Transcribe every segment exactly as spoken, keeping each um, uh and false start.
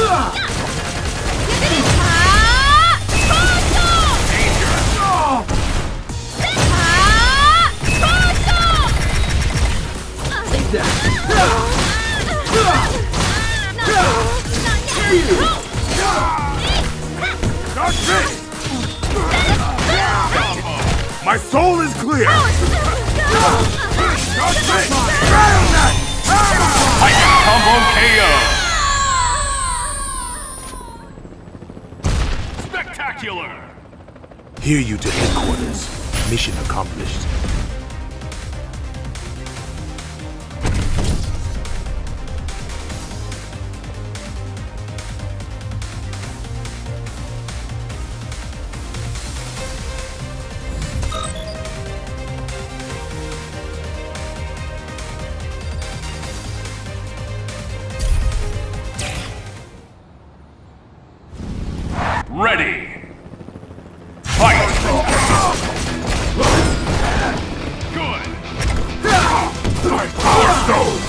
My soul is clear! Titan Combo K O! Spectacular! Hear you to headquarters. Mission accomplished. Ready! Fight! Good! Power Stone!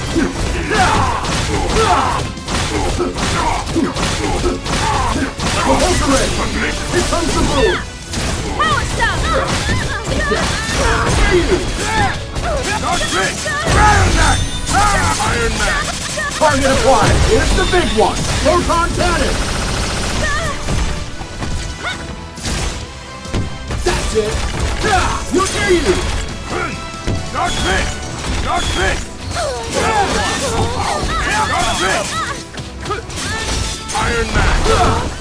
Ultimate! Here comes the move! Power Stone! Iron Man! Iron Man! Target applied! Here's the big one! Proton Cannon! That's it! You dare you! Dark Fist! Dark Fist! Dark Fist! Iron Man!